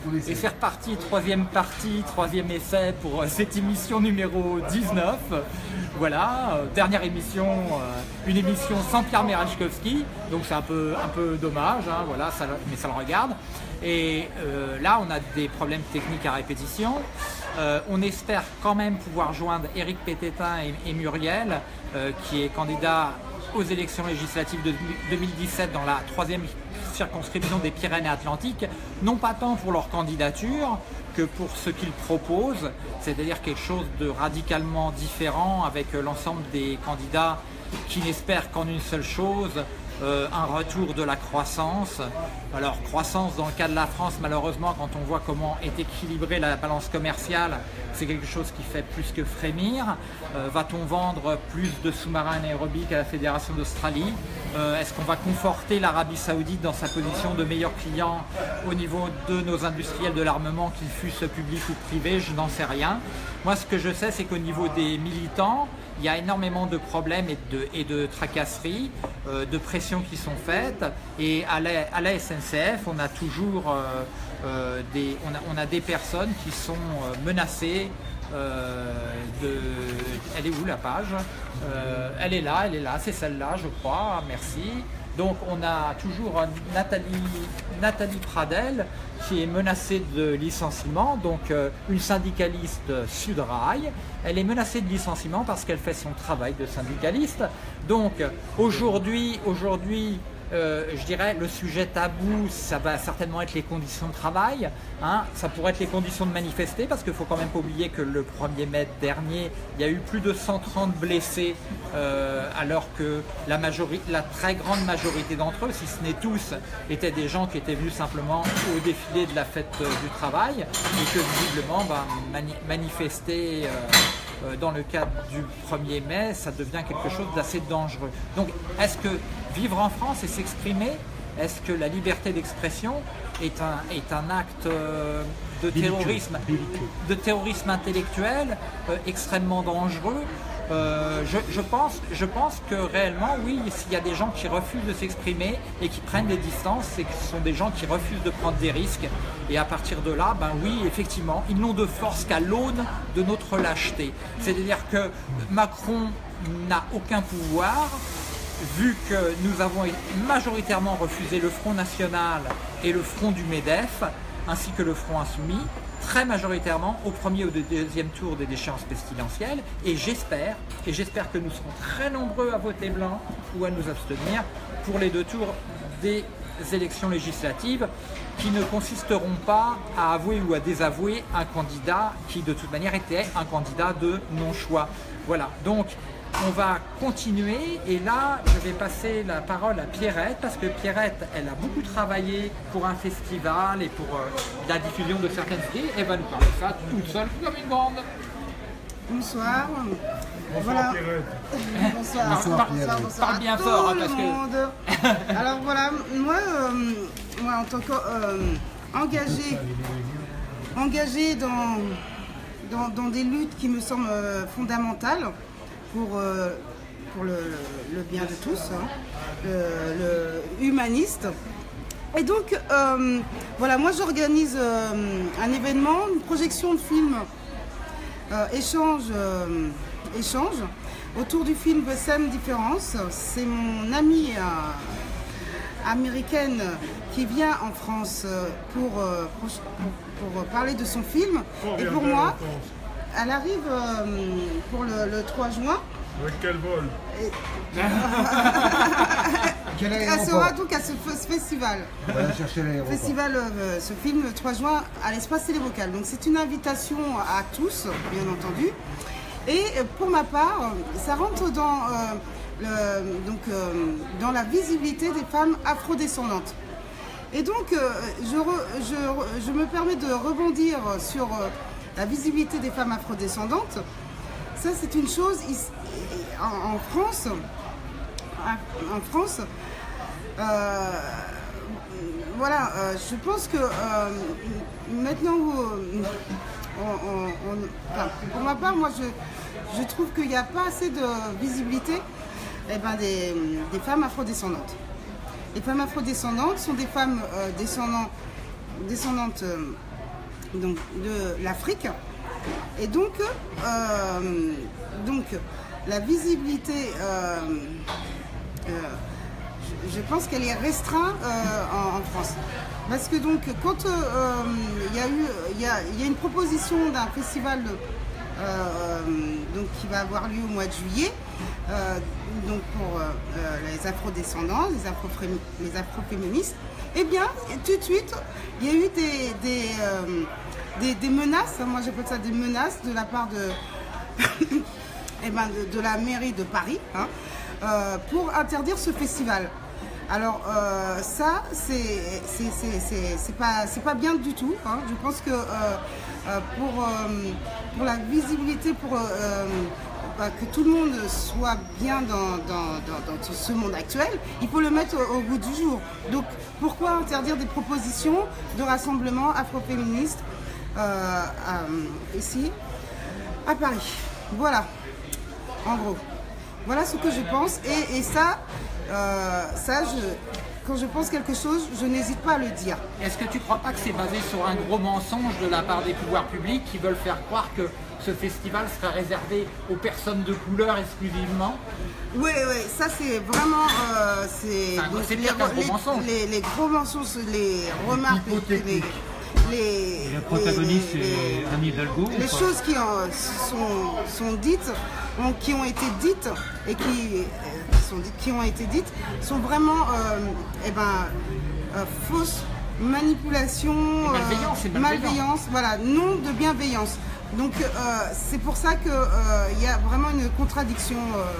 Et c'est reparti, troisième essai pour cette émission numéro 19. Voilà, dernière émission, une émission sans Pierre Merachkowski, donc c'est un peu dommage, hein, voilà, mais ça le regarde. Et là, on a des problèmes techniques à répétition. On espère quand même pouvoir joindre Éric Pététin et Muriel, qui est candidat aux élections législatives de 2017 dans la 3e circonscription des Pyrénées-Atlantiques, non pas tant pour leur candidature que pour ce qu'ils proposent, c'est-à-dire quelque chose de radicalement différent avec l'ensemble des candidats qui n'espèrent qu'en une seule chose, un retour de la croissance. Alors croissance dans le cas de la France, malheureusement, quand on voit comment est équilibrée la balance commerciale, c'est quelque chose qui fait plus que frémir. Va-t-on vendre plus de sous-marins anaérobiques à la Fédération d'Australie? Est-ce qu'on va conforter l'Arabie Saoudite dans sa position de meilleur client au niveau de nos industriels de l'armement, qu'ils fussent publics ou privés? Je n'en sais rien. Moi, ce que je sais, c'est qu'au niveau des militants, il y a énormément de problèmes et de tracasseries, de pressions qui sont faites. Et à la SNCF, on a toujours on a des personnes qui sont menacées. Elle est où la page? Elle est là, c'est celle-là, je crois, merci. Donc on a toujours Nathalie Pradel qui est menacée de licenciement, donc une syndicaliste Sudrail. Elle est menacée de licenciement parce qu'elle fait son travail de syndicaliste. Donc aujourd'hui, je dirais le sujet tabou, ça va certainement être les conditions de travail, hein. Ça pourrait être les conditions de manifester, parce qu'il ne faut quand même pas oublier que le 1er mai dernier, il y a eu plus de 130 blessés, alors que la très grande majorité d'entre eux, si ce n'est tous, étaient des gens qui étaient venus simplement au défilé de la fête du travail, et que visiblement manifester dans le cadre du 1er mai, ça devient quelque chose d'assez dangereux. Donc est-ce que vivre en France et s'exprimer, est-ce que la liberté d'expression est un acte de terrorisme intellectuel extrêmement dangereux? Je pense que réellement, oui, s'il y a des gens qui refusent de s'exprimer et qui prennent des distances, c'est que ce sont des gens qui refusent de prendre des risques. Et à partir de là, oui, effectivement, ils n'ont de force qu'à l'aune de notre lâcheté. C'est-à-dire que Macron n'a aucun pouvoir, vu que nous avons majoritairement refusé le Front National et le Front du MEDEF, ainsi que le Front Insoumis, très majoritairement au premier ou au deuxième tour des échéances pestilentielles, et j'espère que nous serons très nombreux à voter blanc ou à nous abstenir pour les 2 tours des élections législatives, qui ne consisteront pas à avouer ou à désavouer un candidat qui de toute manière était un candidat de non-choix. Voilà, donc on va continuer, et là je vais passer la parole à Pierrette, parce que Pierrette, elle a beaucoup travaillé pour un festival et pour la diffusion de certaines idées, et va nous parler de ça toute seule comme une grande. Bonsoir. Bonsoir voilà. Pierrette. Bonsoir. Bonsoir. Parle bien fort, hein, parce que... Alors voilà, moi en tant qu'engagée dans des luttes qui me semblent fondamentales pour le bien de tous, hein, le humaniste. Et donc, voilà, moi j'organise un événement, une projection de film échange autour du film The Same Difference. C'est mon amie américaine qui vient en France pour parler de son film. Et pour moi, elle arrive pour le 3 juin. Avec quel vol? Elle sera donc à ce festival. On va aller chercher l'aéroport. Ce film le 3 juin à l'espace Télé-Vocal. Donc c'est une invitation à tous, bien entendu. Et pour ma part, ça rentre dans la visibilité des femmes afrodescendantes. Et donc je me permets de rebondir sur la visibilité des femmes afrodescendantes. Ça, c'est une chose en France. Voilà, je pense que maintenant, pour ma part, moi, je trouve qu'il n'y a pas assez de visibilité des femmes afrodescendantes. Les femmes afrodescendantes sont des femmes descendantes donc, de l'Afrique. Et donc la visibilité, je pense qu'elle est restreinte en France. Parce que donc quand il y a une proposition d'un festival donc, qui va avoir lieu au mois de juillet, donc pour les afrodescendants, les afroféministes, eh bien tout de suite il y a eu des menaces, moi j'appelle ça des menaces de la part de la mairie de Paris, hein, pour interdire ce festival. Alors ça c'est pas bien du tout, hein. Je pense que pour la visibilité, pour que tout le monde soit bien dans ce monde actuel, il faut le mettre au goût du jour. Donc pourquoi interdire des propositions de rassemblement afroféministes ici à Paris? Voilà, en gros. Voilà ce que je pense. Et ça, quand je pense quelque chose, je n'hésite pas à le dire. Est-ce que tu ne crois pas que c'est basé sur un gros mensonge de la part des pouvoirs publics qui veulent faire croire que ce festival serait réservé aux personnes de couleur exclusivement? Oui, ça c'est vraiment... c'est pire qu'un gros mensonge. Les gros mensonges, les remarques, le protagoniste, c'est Anne Hidalgo. Les choses qui sont dites, qui ont été dites et qui ont été dites sont vraiment fausses, manipulation, malveillance, voilà, non de bienveillance. Donc c'est pour ça qu'il y a vraiment une contradiction.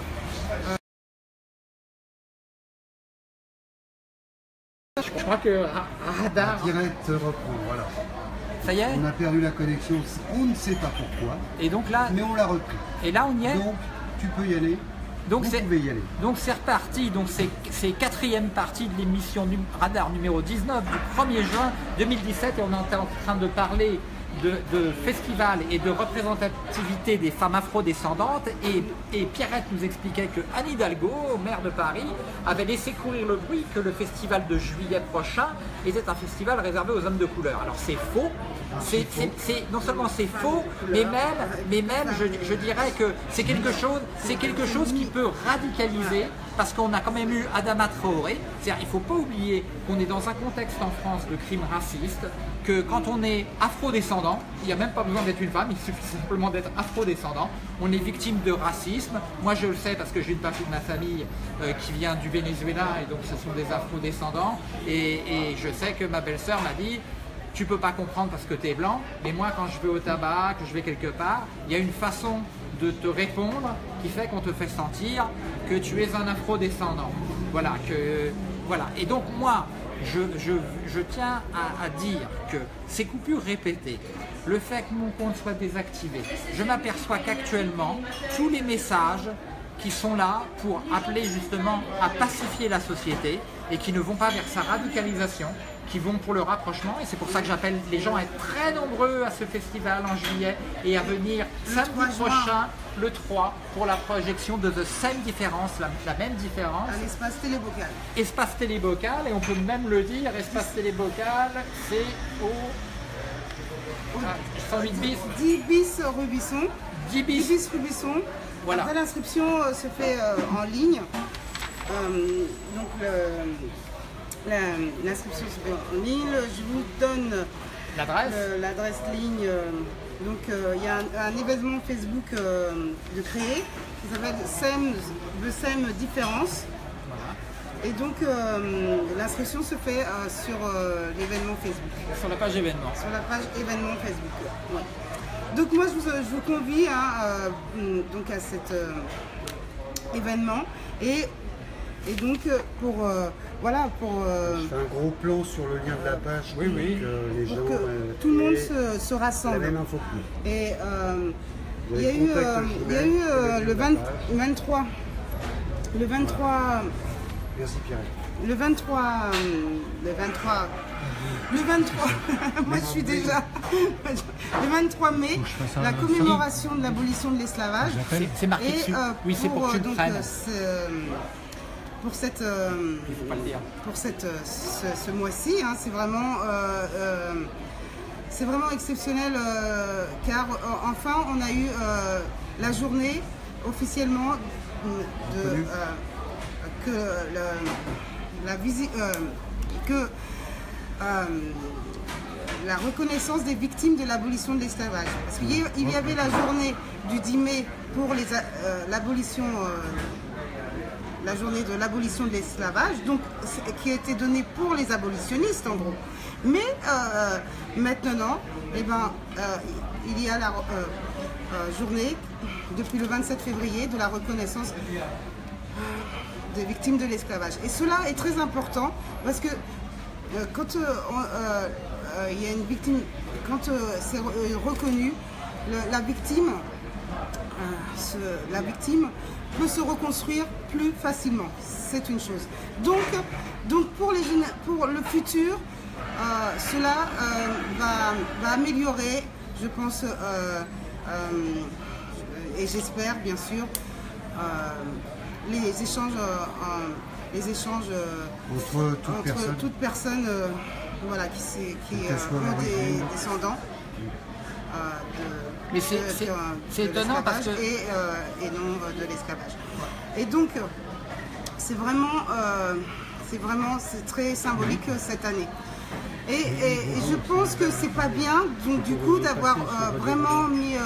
Je crois que Radar... Direct reprend, voilà. Ça y est? On a perdu la connexion, on ne sait pas pourquoi. Et donc là... Mais on l'a repris. Et là on y est? Donc tu peux y aller. Donc vous pouvez y aller. Donc c'est reparti, donc c'est quatrième partie de l'émission Radar numéro 19 du 1er juin 2017 et on est en train de parler de festival et de représentativité des femmes afrodescendantes et Pierrette nous expliquait que Anne Hidalgo, maire de Paris, avait laissé courir le bruit que le festival de juillet prochain était un festival réservé aux hommes de couleur. Alors c'est faux, non seulement c'est faux, mais même je dirais que c'est quelque chose qui peut radicaliser, parce qu'on a quand même eu Adama Traoré. C'est-à-dire, il ne faut pas oublier qu'on est dans un contexte en France de crime raciste, que quand on est afrodescendant, il n'y a même pas besoin d'être une femme, il suffit simplement d'être afrodescendant, on est victime de racisme. Moi je le sais parce que j'ai une partie de ma famille qui vient du Venezuela et donc ce sont des afrodescendants et je sais que ma belle-sœur m'a dit: tu peux pas comprendre parce que tu es blanc, mais moi quand je vais au tabac, que je vais quelque part, il y a une façon de te répondre qui fait qu'on te fait sentir que tu es un afrodescendant. Voilà, et donc moi, je tiens à dire que ces coupures répétées, le fait que mon compte soit désactivé, je m'aperçois qu'actuellement, tous les messages qui sont là pour appeler justement à pacifier la société et qui ne vont pas vers sa radicalisation, qui vont pour le rapprochement, et c'est pour ça que j'appelle les gens à être très nombreux à ce festival en juillet et à venir samedi prochain, le 3, pour la projection de The Same Difference, la même différence. À l'espace Télébocal. Espace Télébocal, et on peut même le dire, espace Télébocal, c'est au 108 bis. 10 bis Rubisson. 10 bis Rubisson. Voilà. Après, l'inscription se fait en ligne. Donc l'inscription se fait en ligne. Je vous donne l'adresse ligne. Donc il y a un événement Facebook de créer qui s'appelle The Same Difference. Voilà. Et donc l'inscription se fait sur l'événement Facebook. Sur la page événement. Sur la page événement Facebook. Ouais. Donc moi je vous convie donc à cet événement et donc pour voilà pour je fais un gros plan sur le lien de la page oui. Les gens, pour que tout le monde se rassemble. La même info que nous. Et il y a eu le 23 Merci Pierre. Le 23 moi je suis déjà le 23 mai, la commémoration de l'abolition de l'esclavage. C'est marqué dessus. Oui, c'est pour que tu le prennes. Pour cette il faut pas le dire. Pour ce mois-ci, hein, c'est vraiment c'est vraiment exceptionnel car enfin on a eu la journée officiellement la reconnaissance des victimes de l'abolition de l'esclavage. Parce qu'il y avait la journée du 10 mai pour l'abolition, la journée de l'abolition de l'esclavage, donc qui a été donnée pour les abolitionnistes en gros. Mais maintenant, eh ben, il y a la journée depuis le 27 février de la reconnaissance des victimes de l'esclavage. Et cela est très important parce que quand il y a une victime, quand c'est reconnu, la victime peut se reconstruire plus facilement. C'est une chose. Donc pour le futur, cela va améliorer, je pense, et j'espère bien sûr, les échanges entre toute personne voilà, qui ont des descendants mais c'est étonnant parce que... et non de l'esclavage. Et donc c'est très symbolique cette année. Et je pense que c'est pas bien donc du coup d'avoir vraiment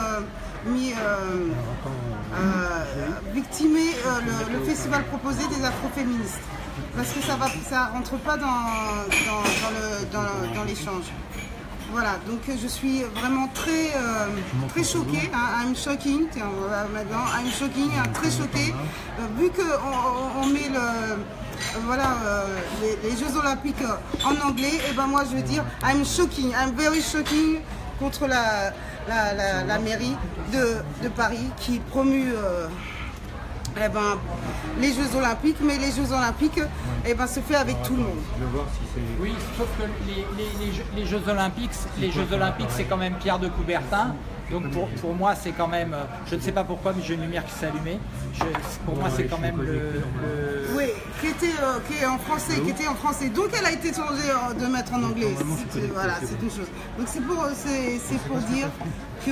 victimé le festival proposé des afroféministes. Parce que ça rentre pas dans l'échange. Voilà, donc je suis vraiment très choquée. I'm shocking, tiens, maintenant, I'm shocking, très choquée. Vu qu'on met les Jeux Olympiques en anglais, et ben moi je veux dire I'm shocking, I'm very shocking contre la mairie de Paris qui promue les Jeux Olympiques, mais les Jeux Olympiques se fait avec tout le monde. Oui, sauf que les Jeux Olympiques c'est quand même Pierre de Coubertin. Donc pour moi c'est quand même, je ne sais pas pourquoi, mais j'ai une lumière qui s'est allumée. Pour moi c'est quand même Oui, qui est en français. Donc elle a été changée de mettre en anglais. Voilà, c'est une chose. Donc c'est pour dire que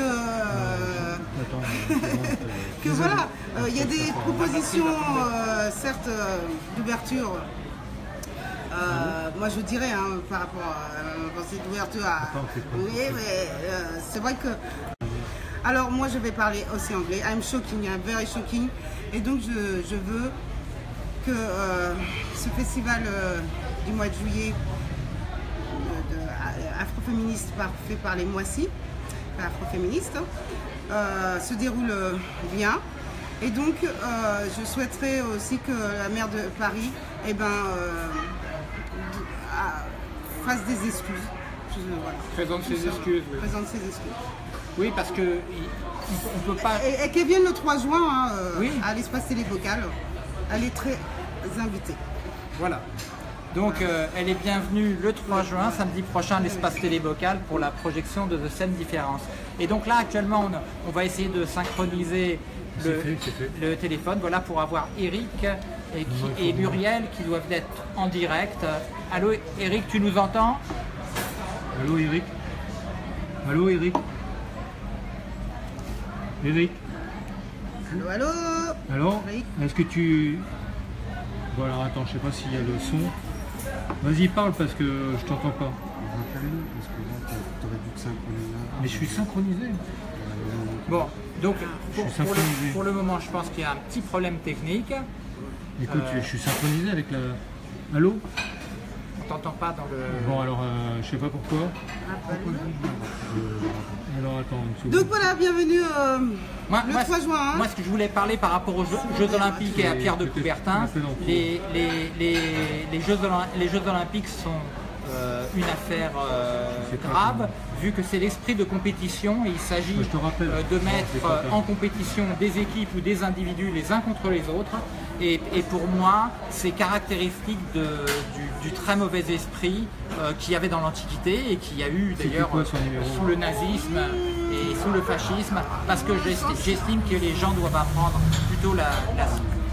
voilà, il y a des propositions certes d'ouverture. Moi je dirais par rapport à cette ouverture oui, mais c'est vrai que alors moi je vais parler aussi anglais. I'm shocking, I'm very shocking. Et donc je veux que ce festival du mois de juillet afroféministe fait par les Moissy, afroféministes, se déroule bien. Et donc je souhaiterais aussi que la maire de Paris fasse des excuses. Voilà. Présente ses excuses. Oui. Présente ses excuses. Oui, parce que on peut pas. Et qu'elle vienne le 3 juin oui. à l'espace télévocal. Elle est très invitée. Voilà. Donc elle est bienvenue le 3 juin, samedi prochain, à l'espace télévocal pour la projection de The Scène Différence. Et donc là, actuellement, on va essayer de synchroniser le téléphone, voilà, pour avoir Eric et Muriel qui doivent être en direct. Allô Eric, tu nous entends? Allô Eric? Allô Eric? Eric? Allô, allô? Alors, est-ce que tu... Bon alors attends, je sais pas s'il y a le son. Vas-y parle parce que je t'entends pas. Parce que là, t'aurais dû te synchroniser. Mais je suis synchronisé. Bon, donc synchronisé. pour le moment, je pense qu'il y a un petit problème technique. Écoute, je suis synchronisé avec la... Allô? On t'entend pas dans le... Bon alors, je sais pas pourquoi. Alors attends une seconde. Donc voilà, bienvenue le 3 juin. Moi, ce que je voulais parler par rapport aux Jeux Olympiques et à Pierre de Coubertin, les Jeux Olympiques sont une affaire grave, vu que c'est l'esprit de compétition et il s'agit de mettre en compétition des équipes ou des individus les uns contre les autres. Et pour moi, c'est caractéristique du très mauvais esprit qu'il y avait dans l'Antiquité et qu'il y a eu d'ailleurs sous le nazisme et sous le fascisme, parce que j'estime que les gens doivent apprendre plutôt la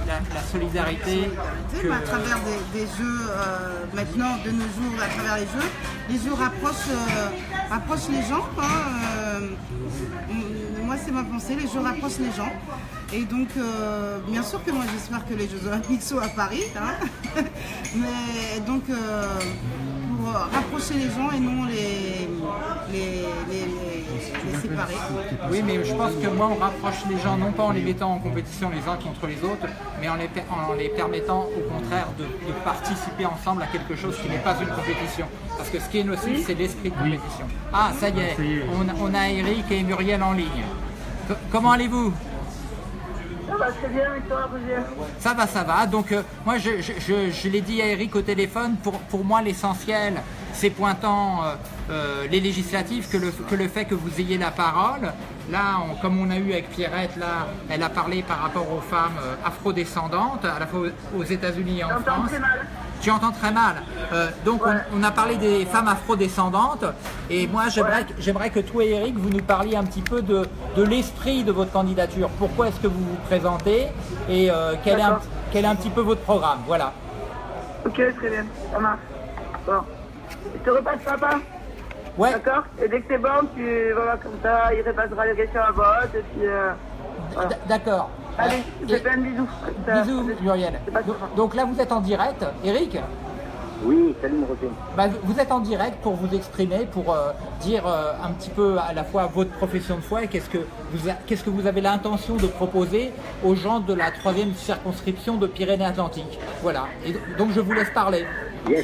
la solidarité Mais à travers des jeux, maintenant, de nos jours, à travers les jeux rapprochent les gens. Hein, moi, c'est ma pensée, les jeux rapprochent les gens. Et donc, bien sûr que moi, j'espère que les Jeux Olympiques soient à Paris. Hein, mais donc, pour rapprocher les gens et non les séparer. Oui, mais je pense que moi, on rapproche les gens, non pas en les mettant en compétition les uns contre les autres, mais en les permettant, au contraire, de participer ensemble à quelque chose qui n'est pas une compétition. Parce que ce qui est nocif, c'est l'esprit de compétition. Ah, ça y est, on a Eric et Muriel en ligne. Comment allez-vous? Ça va très bien, et toi, Roger? Ça va. Donc, moi, je l'ai dit à Eric au téléphone, pour moi, l'essentiel, c'est pointant les législatives que le fait que vous ayez la parole. Là, comme on a eu avec Pierrette, là, elle a parlé par rapport aux femmes afrodescendantes, à la fois aux États-Unis et en France. Très mal. Tu entends très mal. Donc, on a parlé des femmes afrodescendantes. Et moi, j'aimerais que toi et Eric, vous nous parliez un petit peu de l'esprit de votre candidature. Pourquoi est-ce que vous vous présentez et quel est un petit peu votre programme. Voilà. Ok, très bien, ça marche. Bon. Je te repasse papa. Ouais. D'accord. Et dès que c'est bon, voilà, comme ça, il repassera les questions à vote. Et puis, voilà. D'accord. Allez, je te fais un bisou. Bisous, Muriel. Donc là, vous êtes en direct. Eric? Oui, salut mon Roger. Bah, vous êtes en direct pour vous exprimer, pour dire un petit peu à la fois votre profession de foi et qu'est-ce que vous avez l'intention de proposer aux gens de la 3e circonscription de Pyrénées-Atlantiques. Voilà. Et donc je vous laisse parler. Yes,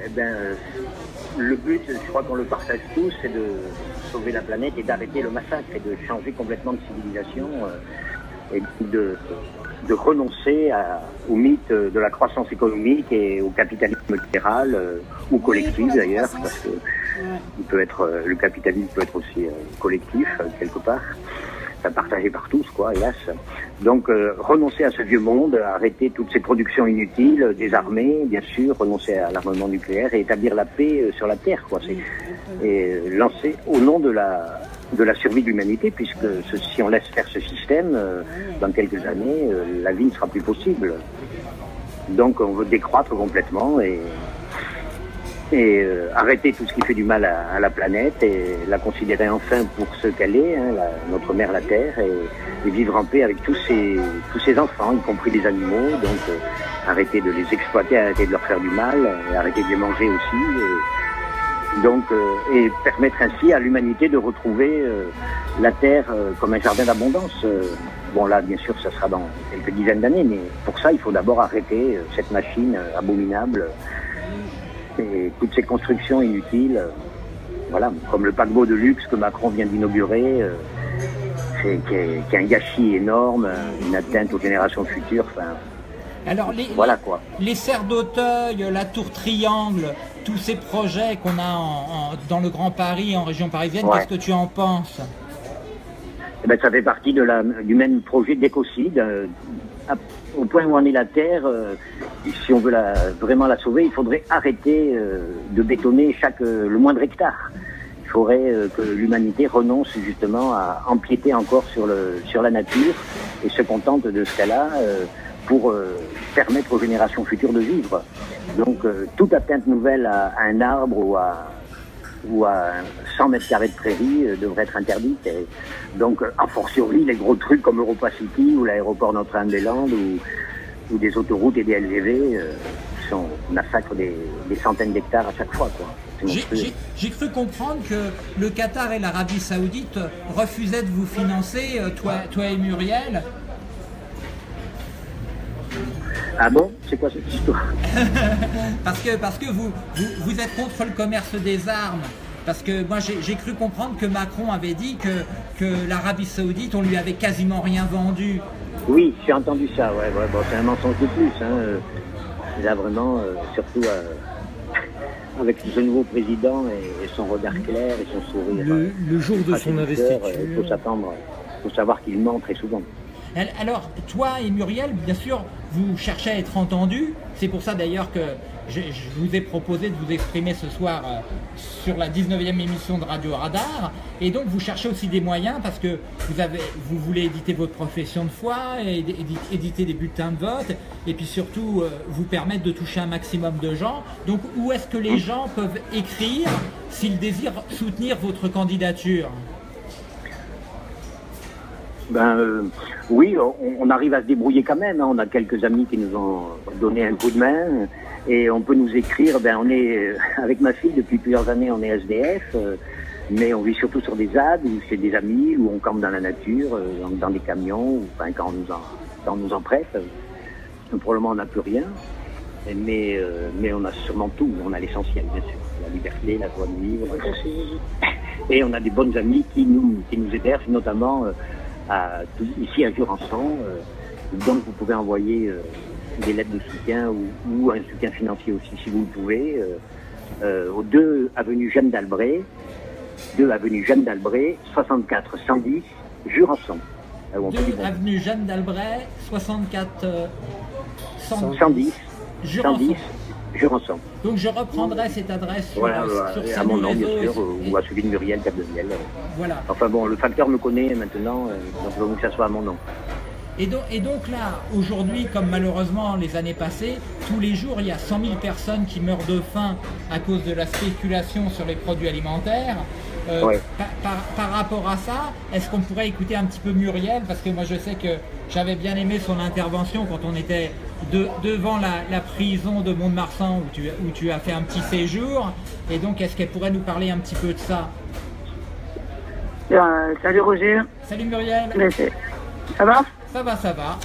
le but, je crois qu'on le partage tous, c'est de sauver la planète et d'arrêter le massacre et de changer complètement de civilisation et de renoncer au mythe de la croissance économique et au capitalisme libéral ou collectif d'ailleurs, parce que le capitalisme peut être aussi collectif quelque part, enfin, partagé par tous quoi, hélas. Donc renoncer à ce vieux monde, arrêter toutes ces productions inutiles, désarmer bien sûr, renoncer à l'armement nucléaire et établir la paix sur la terre quoi. Et lancer au nom de la survie de l'humanité, puisque si on laisse faire ce système, dans quelques années, la vie ne sera plus possible. Donc on veut décroître complètement et arrêter tout ce qui fait du mal à la planète et la considérer enfin pour ce qu'elle est, hein, notre mère la Terre, et vivre en paix avec tous ces enfants, y compris les animaux. Donc arrêter de les exploiter, arrêter de leur faire du mal, arrêter de les manger aussi. Et permettre ainsi à l'humanité de retrouver la Terre comme un jardin d'abondance. Bon là, bien sûr, ça sera dans quelques dizaines d'années, mais pour ça, il faut d'abord arrêter cette machine abominable et toutes ces constructions inutiles. Voilà, comme le paquebot de luxe que Macron vient d'inaugurer, qui est un gâchis énorme, une atteinte aux générations futures. Enfin, alors, voilà quoi. Les serres d'Auteuil, la tour Triangle, tous ces projets qu'on a dans le Grand Paris, en région parisienne, qu'est-ce que tu en penses? Eh ben, ça fait partie du même projet d'écocide. Au point où en est la Terre, si on veut vraiment la sauver, il faudrait arrêter de bétonner le moindre hectare. Il faudrait que l'humanité renonce justement à empiéter encore sur la nature et se contente de ce qu'elle a pour permettre aux générations futures de vivre. Donc toute atteinte nouvelle à un arbre ou à 100 mètres carrés de prairie devrait être interdite. Et donc, a fortiori, les gros trucs comme Europa City ou l'aéroport Notre-Dame-des-Landes ou des autoroutes et des LGV massacrent des centaines d'hectares à chaque fois, quoi. J'ai cru comprendre que le Qatar et l'Arabie Saoudite refusaient de vous financer, toi et Muriel. Ah bon? C'est quoi cette histoire? Parce que vous êtes contre le commerce des armes. Parce que moi j'ai cru comprendre que Macron avait dit que l'Arabie Saoudite, on lui avait quasiment rien vendu. Oui, j'ai entendu ça, ouais, bon, c'est un mensonge de plus. Hein. Là vraiment, surtout avec ce nouveau président et son regard clair et son sourire. Le jour de son investiture. Il faut savoir qu'il ment très souvent. Alors, toi et Muriel, bien sûr, vous cherchez à être entendus. C'est pour ça d'ailleurs je vous ai proposé de vous exprimer ce soir sur la 19e émission de Radio Radar. Et donc vous cherchez aussi des moyens parce que vous voulez éditer votre profession de foi, éditer des bulletins de vote et puis surtout vous permettre de toucher un maximum de gens. Donc où est-ce que les gens peuvent écrire s'ils désirent soutenir votre candidature? Oui, on arrive à se débrouiller quand même. On a quelques amis qui nous ont donné un coup de main et on peut nous écrire. On est avec ma fille depuis plusieurs années, on est SDF, mais on vit surtout sur des ZAD ou chez des amis où on campe dans la nature, dans des camions, ou quand on nous en prête. Pour le moment, on n'a plus rien, mais on a sûrement tout. On a l'essentiel, bien sûr, la liberté, la joie de vivre, et on a des bonnes amies qui nous hébergent, notamment. Ici à Jurançon, donc vous pouvez envoyer des lettres de soutien ou un soutien financier aussi si vous le pouvez au 2 avenue Jeanne d'Albret 64 110 Jurançon. 2 avenue Jeanne d'Albret 64 110 Jurançon. Donc je reprendrai cette adresse sur à mon nom, bien sûr, ou à celui de Muriel Capdevielle. Voilà. Enfin bon, le facteur me connaît maintenant, donc je veux que ça soit à mon nom. Et donc là, aujourd'hui, comme malheureusement les années passées, tous les jours, il y a 100 000 personnes qui meurent de faim à cause de la spéculation sur les produits alimentaires. Par rapport à ça, est-ce qu'on pourrait écouter un petit peu Muriel? Parce que moi, je sais que j'avais bien aimé son intervention quand on était devant la prison de Mont-de-Marsan où tu as fait un petit séjour. Et donc, est-ce qu'elle pourrait nous parler un petit peu de ça? Salut Roger. Salut Muriel. Ça va? Ça va.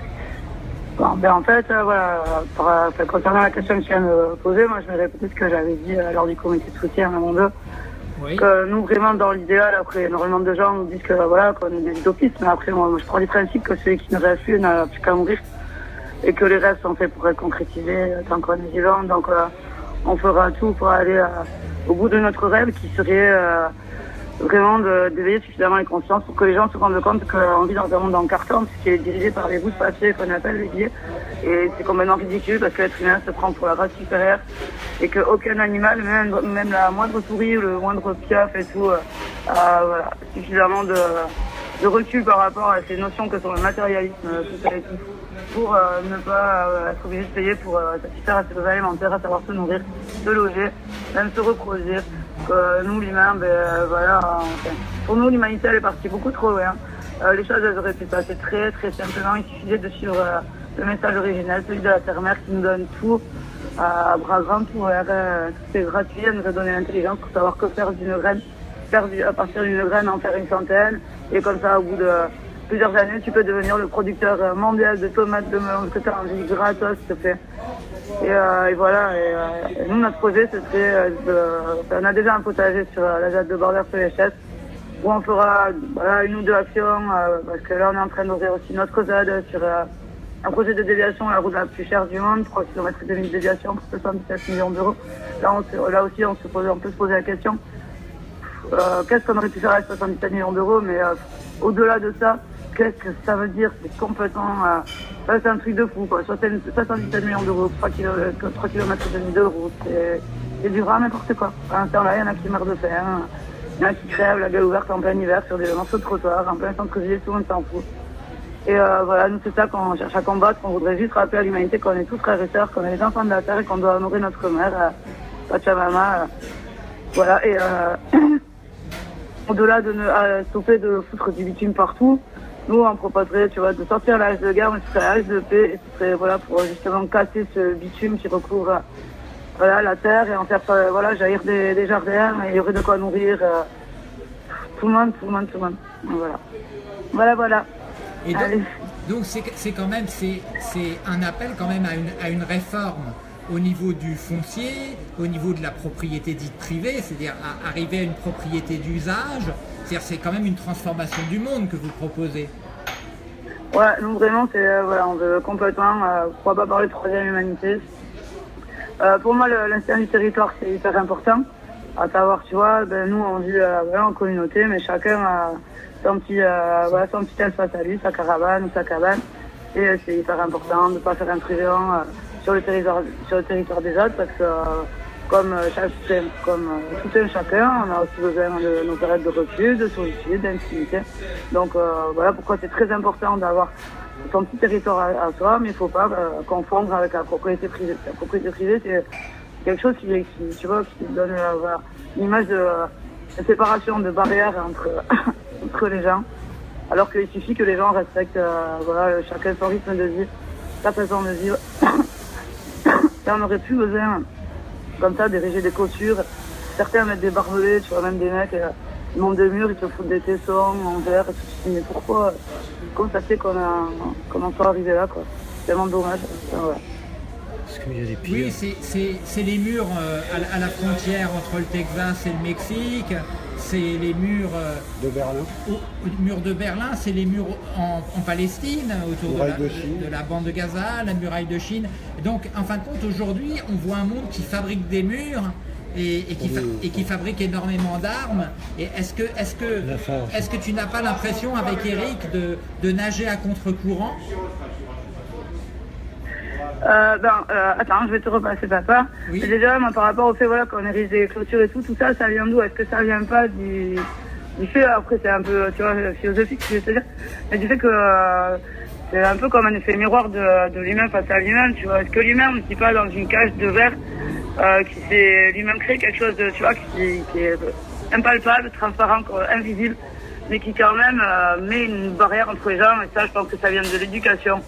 Bon, en fait, concernant la question que tu viens de me poser, moi je me répétais ce que j'avais dit lors du comité de soutien à Mont-de. Oui. Que nous, vraiment, dans l'idéal, après, énormément de gens nous disent que qu'on est des utopistes, mais après, moi, je prends du principe que celui qui ne rêve plus n'a plus qu'à mourir, et que les rêves sont faits pour être concrétisés tant qu'on est vivant. Donc, on fera tout pour aller au bout de notre rêve, qui serait vraiment d'éveiller suffisamment les consciences pour que les gens se rendent compte qu'on vit dans un monde en carton, qui est dirigé par des bouts de papier qu'on appelle les billets. Et c'est complètement ridicule parce que l'être humain se prend pour la race supérieure et qu'aucun animal, même la moindre souris ou le moindre piaf et tout, a suffisamment de recul par rapport à ces notions que sont le matérialisme social et tout, pour ne pas être obligé de payer pour satisfaire à ses besoins alimentaires, à savoir se nourrir, se loger, même se reproduire. Nous, l'humain, pour nous, l'humanité, elle est partie beaucoup trop loin. Les choses, elles auraient pu passer très, très simplement. Il suffisait de suivre le message originel, celui de la Terre-Mère qui nous donne tout, à bras grands, tout c'est gratuit. Elle nous a donné l'intelligence pour savoir que faire d'une graine, à partir d'une graine, en faire une centaine. Et comme ça, au bout de plusieurs années, tu peux devenir le producteur mondial de tomates, de melons, que tu as envie, gratos, s'il te plaît. Et voilà, et nous, notre projet, ce serait on a déjà un potager sur la ZAD de Bordère-sur-les-Chasses, où on fera une ou deux actions, parce que là, on est en train d'ouvrir aussi notre ZAD sur un projet de déviation, la route la plus chère du monde, 3 km et demi de déviation pour 77 millions d'euros. Là aussi, on peut se poser la question, qu'est-ce qu'on aurait pu faire avec 77 millions d'euros, mais au-delà de ça, qu'est-ce que ça veut dire? C'est complètement... c'est un truc de fou, quoi. 77 millions d'euros, 3 km et demi de route, c'est du grand n'importe quoi. À un temps là, il y en a qui meurent de faim, il y en a qui crèvent la gueule ouverte en plein hiver sur des morceaux de trottoir, en plein centre-ville, tout le monde s'en fout. Et nous, c'est ça qu'on cherche à combattre, qu'on voudrait juste rappeler à l'humanité qu'on est tous frères et sœurs, qu'on est les enfants de la terre et qu'on doit honorer notre mère, Pachamama. Et au-delà de stopper de foutre du bitume partout, nous, on proposerait, de sortir la hache de guerre, mais ce serait la hache de paix, et ce serait, pour justement casser ce bitume qui recouvre, la terre, et en faire, jaillir des jardins, et il y aurait de quoi nourrir, tout le monde. Voilà. Et donc c'est quand même, c'est un appel quand même à une réforme au niveau du foncier, au niveau de la propriété dite privée, c'est-à-dire arriver à une propriété d'usage. C'est quand même une transformation du monde que vous proposez. Ouais, nous vraiment, on veut complètement, pourquoi pas parler de troisième humanité. Pour moi, l'instinct du territoire, c'est hyper important. À savoir, nous, on vit en communauté, mais chacun a son petit espace à lui, sa caravane ou sa cabane. Et c'est hyper important de ne pas faire intrusion sur le territoire des autres, parce que comme tout un chacun, on a aussi besoin de nos périodes de recul, de solitude, d'intimité. Donc voilà pourquoi c'est très important d'avoir son petit territoire à soi, mais il ne faut pas confondre avec la propriété privée. La propriété privée, c'est quelque chose qui donne une image de séparation, de barrière entre les gens, alors qu'il suffit que les gens respectent chacun son rythme de vie, sa façon de vivre. Et on n'aurait plus besoin comme ça d'ériger des clôtures. Certains mettent des barbelés, tu vois, même des mecs, ils montent des murs, ils te foutent des tessons en verre, et tout. Mais pourquoi constater comment ça arrivé là, quoi. C'est tellement dommage. Voilà. Parce qu'il y a des pires. Oui, c'est les murs à la frontière entre le Texas et le Mexique. C'est les murs De Berlin. murs de Berlin, c'est les murs en Palestine, autour de la bande de Gaza, la muraille de Chine. Donc, en fin de compte, aujourd'hui, on voit un monde qui fabrique des murs et qui fabrique énormément d'armes. Et est-ce que tu n'as pas l'impression, avec Eric, de nager à contre-courant? Attends, je vais te repasser papa. Oui. Déjà, moi, par rapport au fait qu'on érige des clôtures et tout ça, ça vient d'où? Est-ce que ça vient pas du fait, après c'est un peu, tu vois, philosophique, je vais te dire, mais du fait que c'est un peu comme un effet miroir de l'humain face à l'humain, tu vois. Est-ce que l'humain ne vit pas dans une cage de verre qui s'est lui-même créé quelque chose de, tu vois, qui est impalpable, transparent, invisible, mais qui quand même met une barrière entre les gens, et ça, je pense que ça vient de l'éducation.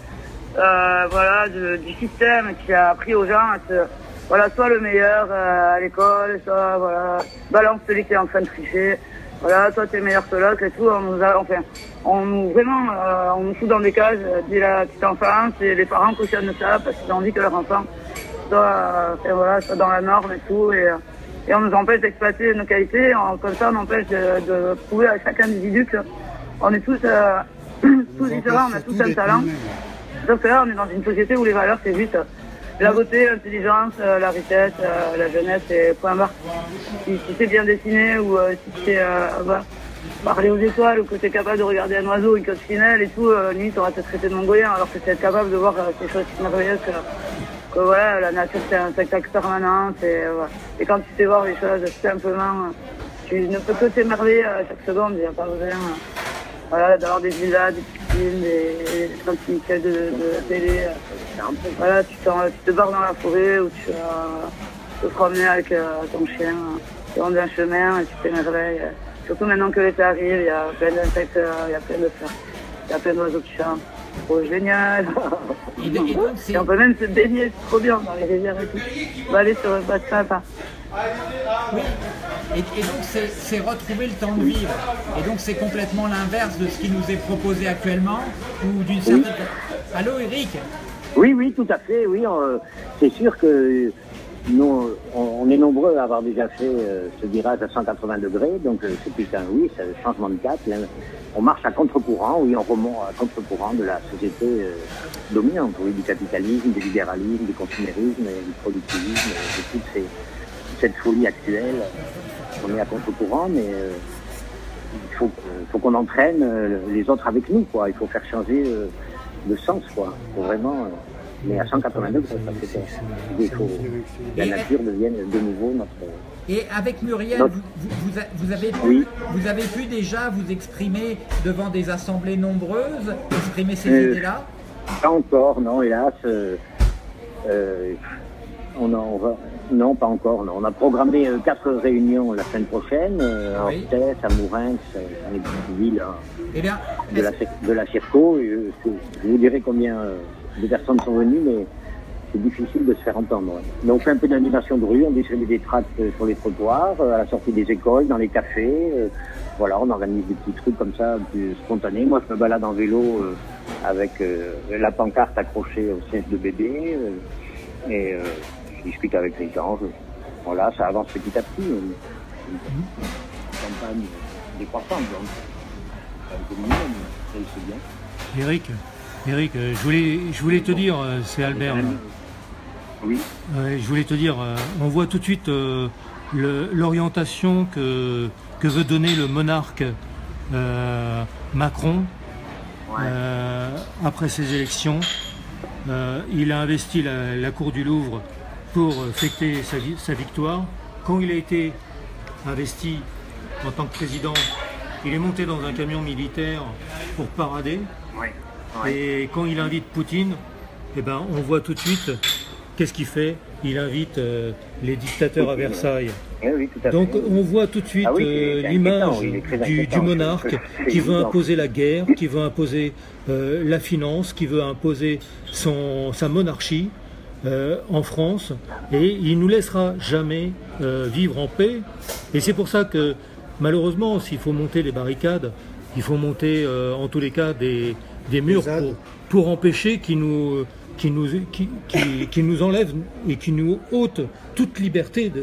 Du système qui a appris aux gens à être, soit le meilleur à l'école, soit, balance celui qui est en train de tricher, toi t'es meilleur que l'autre et tout, on nous fout dans des cases dès la petite enfance, et les parents cautionnent ça parce qu'ils ont envie que leur enfant soit dans la norme et tout, et on nous empêche d'exploiter nos qualités, comme ça on empêche de prouver à chaque individu qu'on est tous différents, on a tous un talent. Sauf que là, on est dans une société où les valeurs, c'est juste la beauté, l'intelligence, la richesse, la jeunesse, et point barre. Si c'est bien dessiné, ou si c'est parler aux étoiles, ou que tu es capable de regarder un oiseau, une coccinelle et tout, limite, on va te traiter de mongolien, alors que c'est être capable de voir ces choses merveilleuses que la nature, c'est un spectacle permanent. Et quand tu sais voir les choses simplement, tu ne peux que t'émerveiller à chaque seconde, il n'y a pas besoin d'avoir des villas, des piscines, des tranquillités de télé. Tu te barres dans la forêt où tu vas te promener avec ton chien, tu rentres un chemin et tu t'émerveilles. Surtout maintenant que l'été arrive, il y a plein d'insectes, il y a plein de fleurs, il y a plein d'oiseaux qui chantent. C'est trop génial. Et on peut même se baigner, c'est trop bien dans les rivières et tout. On va aller sur le bateau sympa. Oui. Et donc c'est retrouver le temps de vivre. Et donc c'est complètement l'inverse de ce qui nous est proposé actuellement, ou d'une certaine... Allô Eric? Oui, tout à fait, oui. C'est sûr que nous, on est nombreux à avoir déjà fait ce virage à 180 degrés, donc c'est un changement de cap. On marche à contre-courant, oui, on remonte à contre-courant de la société dominante, oui, du capitalisme, du libéralisme, du consumérisme, du productivisme, de toute cette folie actuelle. On est à contre-courant, mais il faut qu'on entraîne les autres avec nous, quoi. Il faut faire changer de sens, quoi. Il faut vraiment... mais à 180 degrés, il faut que la nature devienne de nouveau notre... Et avec Muriel, vous avez pu déjà vous exprimer devant des assemblées nombreuses, exprimer ces idées-là? Pas encore, non, hélas. Non, pas encore. Non. On a programmé 4 réunions la semaine prochaine, à Orthez, à Mourin, dans les petites villes de la Circo. Je vous dirai combien de personnes sont venues, mais c'est difficile de se faire entendre. Ouais. Mais on fait un peu d'animation de rue, on distribue des tracts sur les trottoirs, à la sortie des écoles, dans les cafés. On organise des petits trucs comme ça, plus spontanés. Moi, je me balade en vélo avec la pancarte accrochée au siège de bébé. Et je discute avec les gens. Voilà, ça avance petit à petit. Une campagne décroissante, donc. C'est minimum, c'est bien. Eric, je voulais te dire, c'est Albert. Oui. Je voulais te dire, on voit tout de suite l'orientation que veut donner le monarque Macron après ces élections. il a investi la cour du Louvre pour fêter sa victoire. Quand il a été investi en tant que président, il est monté dans un camion militaire pour parader. Oui. Oui. Et quand il invite Poutine, eh ben, on voit tout de suite qu'est-ce qu'il fait. Il invite les dictateurs à Versailles. Oui, tout à Donc fait. on voit tout de suite c'est l'image inquiétant, il est très du inquiétant. monarque qui veut imposer la guerre, qui veut imposer la finance, qui veut imposer sa monarchie en France, et il ne nous laissera jamais vivre en paix. Et c'est pour ça que malheureusement, s'il faut monter les barricades, il faut monter en tous les cas des murs pour empêcher qu'ils nous enlèvent et qui nous ôtent toute liberté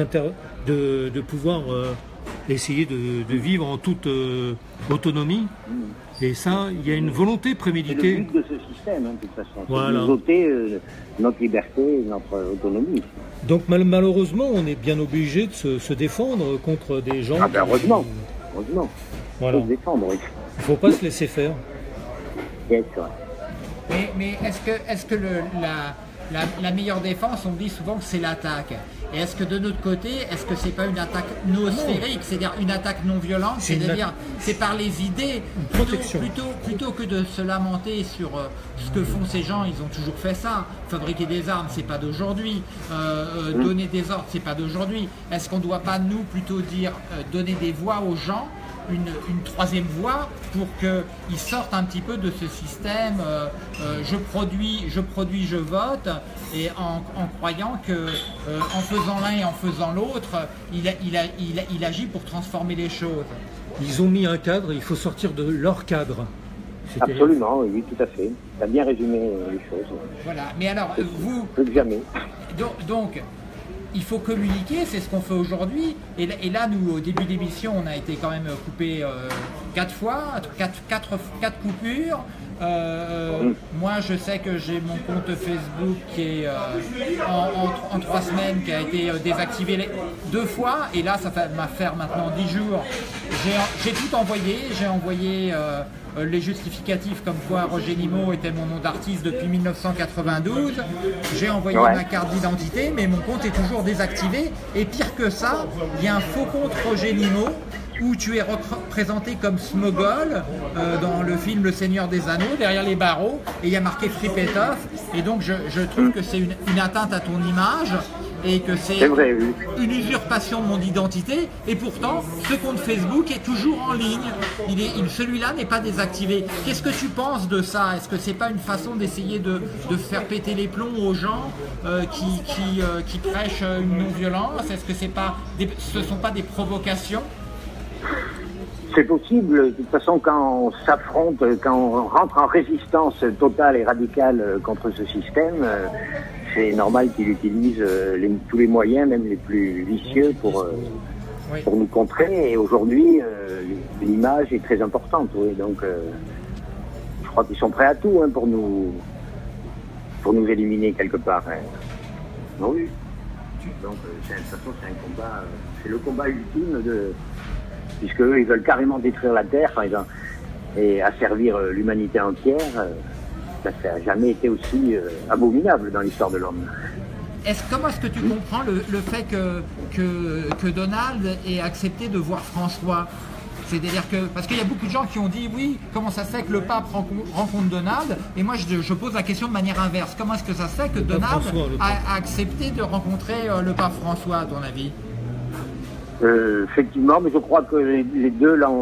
de pouvoir essayer de vivre en toute autonomie. Et ça, il y a une volonté C'est préméditée. le but de ce système, de toute façon. C'est Voilà. de nous ôter notre liberté, notre autonomie. Donc malheureusement, on est bien obligé de se défendre contre des gens. Ah ben heureusement. Heureusement. Voilà. Faut se défendre, oui. Il ne faut pas se laisser faire. Bien sûr. Mais est-ce que la meilleure défense, on dit souvent que c'est l'attaque. Et est-ce que de notre côté, est-ce que c'est pas une attaque noosphérique, c'est-à-dire une attaque non violente, c'est-à-dire c'est par les idées, protection. plutôt que de se lamenter sur ce que font ces gens, ils ont toujours fait ça. Fabriquer des armes, c'est pas d'aujourd'hui. Donner des ordres, c'est pas d'aujourd'hui. Est-ce qu'on ne doit pas nous plutôt dire donner des voix aux gens? Une troisième voie pour qu'ils sortent un petit peu de ce système je produis, je vote, et en croyant que en faisant l'un et en faisant l'autre, il agit pour transformer les choses. Ils ont mis un cadre, il faut sortir de leur cadre. Absolument, oui, tout à fait. Tu as bien résumé les choses. Voilà, mais alors vous... Plus que jamais. Donc il faut communiquer, c'est ce qu'on fait aujourd'hui. Et là, nous, au début de l'émission, on a été quand même coupé 4 fois, 4 coupures. Moi, je sais que j'ai mon compte Facebook qui est en 3 semaines, qui a été désactivé 2 fois. Et là, ça va faire maintenant 10 jours. J'ai tout envoyé. J'ai envoyé les justificatifs comme quoi Roger Nimmo était mon nom d'artiste depuis 1992. J'ai envoyé ma carte d'identité, mais mon compte est toujours désactivé. Et pire que ça, il y a un faux compte Roger Nimmo où tu es représenté comme Smogol dans le film Le Seigneur des Anneaux, derrière les barreaux, et il y a marqué Fripetov. Et donc je trouve que c'est une atteinte à ton image et que c'est une usurpation de mon identité. Et pourtant, ce compte Facebook est toujours en ligne. Celui-là n'est pas désactivé. Qu'est-ce que tu penses de ça? Est-ce que c'est pas une façon d'essayer de faire péter les plombs aux gens qui prêchent une non-violence? Est-ce que ce sont pas des provocations? C'est possible. De toute façon, quand on s'affronte, quand on rentre en résistance totale et radicale contre ce système, c'est normal qu'il utilise tous les moyens, même les plus vicieux, pour nous contrer. Et aujourd'hui, l'image est très importante. Oui. Donc, je crois qu'ils sont prêts à tout pour nous éliminer quelque part. Oui. Donc, de toute façon, c'est un combat. C'est le combat ultime puisque eux, ils veulent carrément détruire la Terre, par exemple, et asservir l'humanité entière. Ça n'a jamais été aussi abominable dans l'histoire de l'homme. Comment est-ce que tu comprends le fait que Donald ait accepté de voir François? C'est-à-dire que, parce qu'il y a beaucoup de gens qui ont dit, oui, comment ça se fait que le pape rencontre Donald? Et moi, je pose la question de manière inverse. Comment est-ce que ça se fait que Donald a accepté de rencontrer le pape François, à ton avis? Effectivement, mais je crois que les deux là,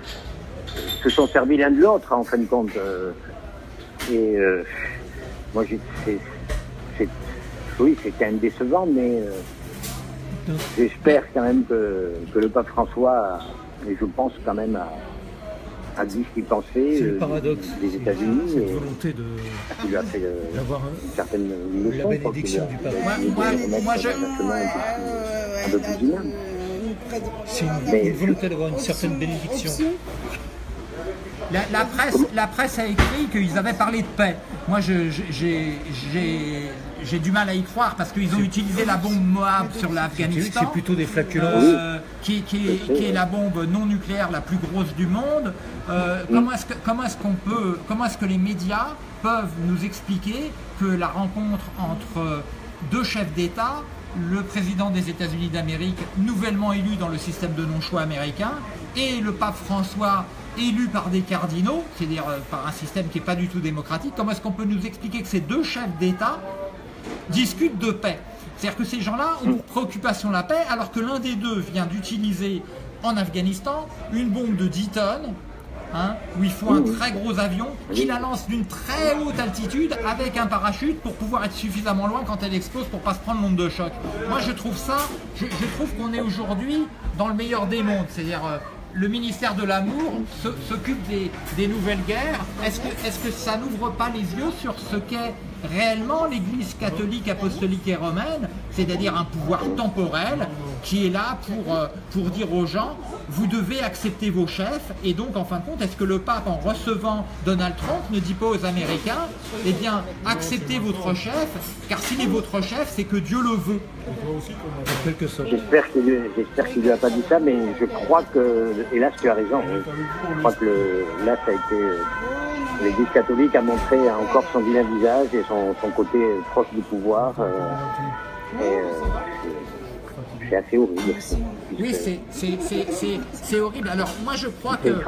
se sont servis l'un de l'autre, en fin de compte. Moi, oui, c'est quand même décevant, mais j'espère quand même que le pape François, et je pense quand même, a dit ce qu'il pensait. C'est le paradoxe des États-Unis. Cette volonté il a fait d'avoir certaines la leçons. bénédiction du pape. Moi, je... un peu plus humain. C'est une volonté d'avoir une certaine bénédiction. La presse a écrit qu'ils avaient parlé de paix. Moi, j'ai du mal à y croire parce qu'ils ont utilisé la bombe Moab sur l'Afghanistan. C'est plutôt des flatulences. Qui est la bombe non nucléaire la plus grosse du monde. Comment est-ce que les médias peuvent nous expliquer que la rencontre entre deux chefs d'État, le président des États-Unis d'Amérique, nouvellement élu dans le système de non-choix américain, et le pape François, élu par des cardinaux, c'est-à-dire par un système qui n'est pas du tout démocratique, comment est-ce qu'on peut nous expliquer que ces deux chefs d'État discutent de paix? C'est-à-dire que ces gens-là ont pour préoccupation la paix, alors que l'un des deux vient d'utiliser en Afghanistan une bombe de 10 tonnes, où il faut un très gros avion qui la lance d'une très haute altitude avec un parachute pour pouvoir être suffisamment loin quand elle explose pour ne pas se prendre l'onde de choc. Moi je trouve qu'on est aujourd'hui dans le meilleur des mondes, c'est-à-dire le ministère de l'amour s'occupe des nouvelles guerres. Est-ce que ça n'ouvre pas les yeux sur ce qu'est réellement l'Église catholique, apostolique et romaine, c'est-à-dire un pouvoir temporel qui est là pour dire aux gens vous devez accepter vos chefs, et donc en fin de compte, est-ce que le pape, en recevant Donald Trump, ne dit pas aux Américains, eh bien acceptez votre chef, car s'il est votre chef, c'est que Dieu le veut. En quelque sorte. J'espère qu'il ne lui a pas dit ça, mais je crois que, hélas tu as raison, je crois que là ça a été, l'Église catholique a montré encore son vilain visage et son côté proche du pouvoir, c'est assez horrible. Oui, c'est horrible. Alors moi je crois que...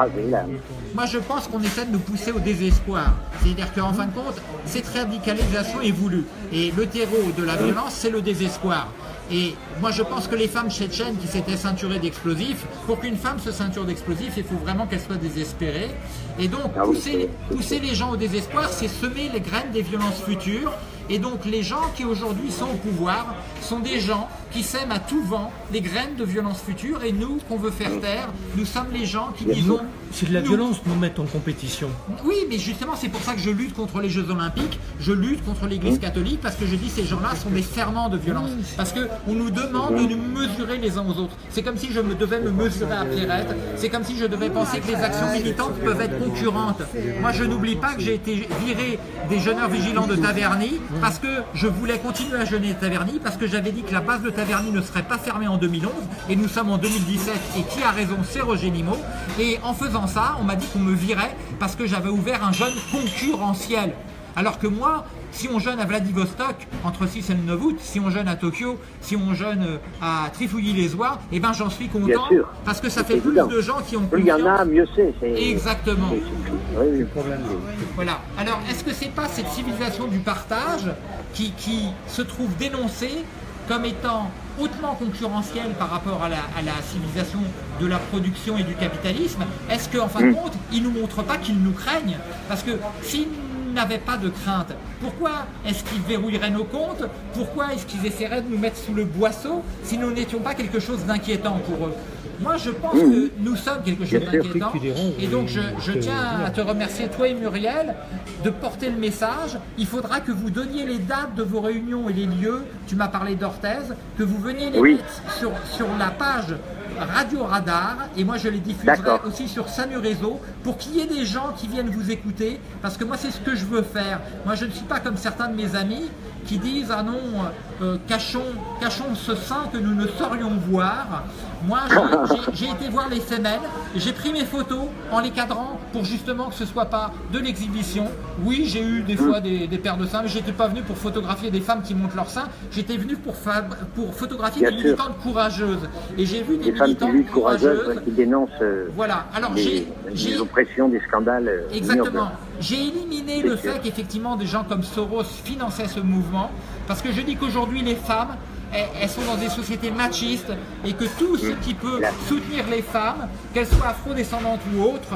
Moi je pense qu'on essaie de nous pousser au désespoir. C'est-à-dire qu'en fin de compte, cette radicalisation est voulue. Et le terreau de la violence, c'est le désespoir. Et moi je pense que les femmes tchétchènes qui s'étaient ceinturées d'explosifs, pour qu'une femme se ceinture d'explosifs, il faut vraiment qu'elle soit désespérée. Et donc pousser les gens au désespoir, c'est semer les graines des violences futures. Et donc les gens qui aujourd'hui sont au pouvoir sont des gens qui sèment à tout vent les graines de violence future, et nous, qu'on veut faire taire, nous sommes les gens qui disons... C'est de la violence nous mettre en compétition. Oui, mais justement c'est pour ça que je lutte contre les Jeux Olympiques, je lutte contre l'Église catholique, parce que je dis ces gens-là sont des ferments de violence. Parce qu'on nous demande de nous mesurer les uns aux autres. C'est comme si je devais me mesurer à Pierrette, c'est comme si je devais penser que les actions militantes peuvent être concurrentes. Moi je n'oublie pas que j'ai été viré des jeûneurs vigilants de Taverny, parce que je voulais continuer à jeûner de Taverny, parce que j'avais dit que la base de Taverny ne serait pas fermée en 2011, et nous sommes en 2017, et qui a raison, c'est Roger Nimmo. Et en faisant ça, on m'a dit qu'on me virait parce que j'avais ouvert un jeûne concurrentiel. Alors que moi, si on jeûne à Vladivostok entre 6 et le 9 août, si on jeûne à Tokyo, si on jeûne à Trifouilly-les-Oies, eh ben j'en suis content, parce que ça fait plus de gens qui ont confiance. Plus il y en a, mieux c'est. Exactement. Oui. Voilà. Alors, est-ce que c'est pas cette civilisation du partage qui se trouve dénoncée comme étant hautement concurrentielle par rapport à la civilisation de la production et du capitalisme? Est-ce qu'en fin de compte, ils ne nous montrent pas qu'ils nous craignent? Parce que s'ils n'avaient pas de crainte, pourquoi est-ce qu'ils verrouilleraient nos comptes? Pourquoi est-ce qu'ils essaieraient de nous mettre sous le boisseau si nous n'étions pas quelque chose d'inquiétant pour eux? Moi, je pense que nous sommes quelque chose d'inquiétant, et donc je tiens à te remercier, toi et Muriel, de porter le message. Il faudra que vous donniez les dates de vos réunions et les lieux. Tu m'as parlé d'Orthez, que vous veniez les mettre sur la page Radio Radar, et moi je les diffuserai aussi sur Samu Réseau, pour qu'il y ait des gens qui viennent vous écouter, parce que moi c'est ce que je veux faire. Moi je ne suis pas comme certains de mes amis qui disent ah non, cachons ce sein que nous ne saurions voir. Moi j'ai été voir les femelles, j'ai pris mes photos en les cadrant pour justement que ce soit pas de l'exhibition. Oui, j'ai eu des fois des paires de seins, mais j'étais pas venu pour photographier des femmes qui montent leurs seins, j'étais venu pour photographier des militantes courageuses, et j'ai vu des militantes courageuses qui dénoncent voilà. Alors des oppressions, des scandales. Exactement. J'ai éliminé le fait qu'effectivement des gens comme Soros finançaient ce mouvement, parce que je dis qu'aujourd'hui les femmes, elles sont dans des sociétés machistes, et que tout ce qui peut soutenir les femmes, qu'elles soient afro-descendantes ou autres,